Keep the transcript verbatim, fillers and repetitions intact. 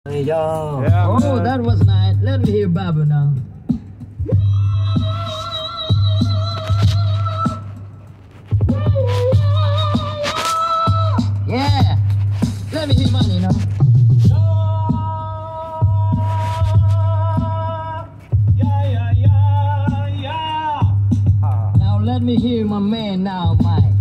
Yo. Yeah, Oh, man. that was nice. Let me hear Babu now. Yeah. Let me hear money now. Yeah, yeah, yeah, yeah. Now let me hear my man now, Mike.